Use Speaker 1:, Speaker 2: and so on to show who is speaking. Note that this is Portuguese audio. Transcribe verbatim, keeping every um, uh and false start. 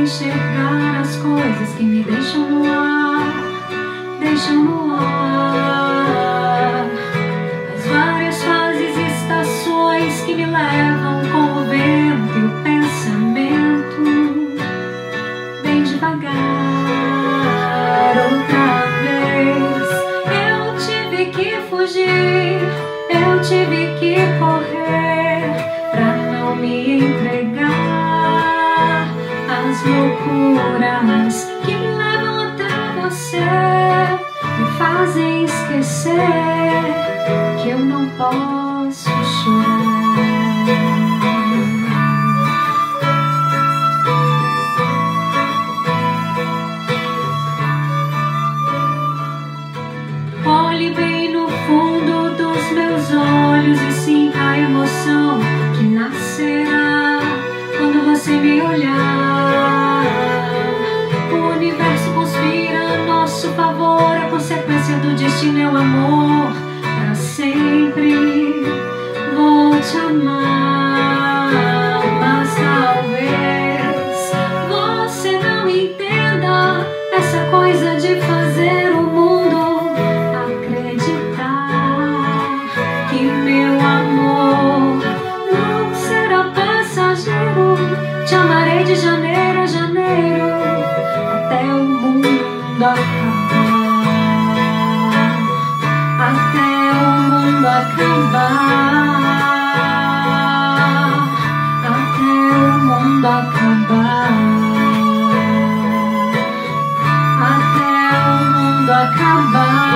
Speaker 1: enxergar as coisas que me deixam no ar, deixam no ar. As várias fases e estações que me levam com o vento e o pensamento. Bem devagar, outra vez. Eu tive que fugir, eu tive que correr pra não me entregar às loucuras que me levam até você, me fazem esquecer que eu não posso chorar. Olhe bem no fundo dos meus olhos e sinta a emoção que nascerá quando você me olhar. O universo conspira a nosso favor, a consequência do destino é o amor. Pra sempre vou te amar, mas talvez você não entenda essa coisa de fazer o mundo acreditar que meu amor não será passageiro. Te amarei de janeiro a janeiro até o mundo acabar, até o mundo acabar, até o mundo acabar, até o mundo acabar.